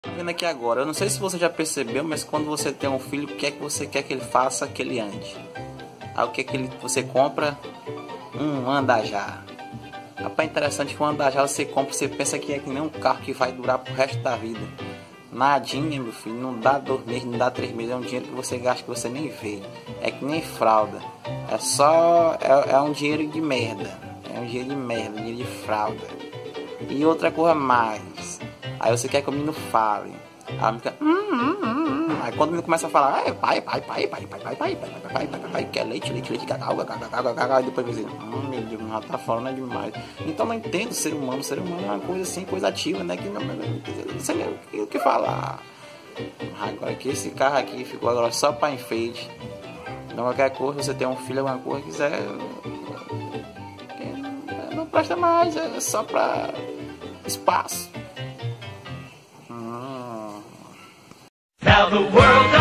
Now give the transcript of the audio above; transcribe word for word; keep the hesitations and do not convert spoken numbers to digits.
Tô vendo aqui agora, eu não sei se você já percebeu, mas quando você tem um filho, o que é que você quer que ele faça, que ele ande? Aí o que é que ele, você compra? Um Andajá. Rapaz, interessante que um Andajá você compra, você pensa que é que nem um carro que vai durar pro resto da vida. Nadinha, meu filho, não dá dois meses, não dá três meses, é um dinheiro que você gasta que você nem vê. É que nem fralda. É só, é, é um dinheiro de merda. É um dinheiro de merda, dinheiro de fralda. E outra coisa mais. Aí você quer que o menino fale. Aí a menina fica, hum, hum, hum, hum. Aí quando o menino começa a falar, ah, pai, pai, pai, pai, pai, pai, pai, pai, pai, pai, pai, pai, quer leite, leite, leite, cacau, cacau, cacau, cacau. E depois vai dizer, hum, meu Deus, já tá falando é demais. Então não entendo o ser humano. O ser humano é uma coisa assim, coisa ativa, né? Que não, não sei o que falar. Agora que esse carro aqui ficou agora só para enfeite. Então qualquer coisa, você tem um filho, alguma coisa, quiser, não presta mais, é só para espaço. Hum. Now the world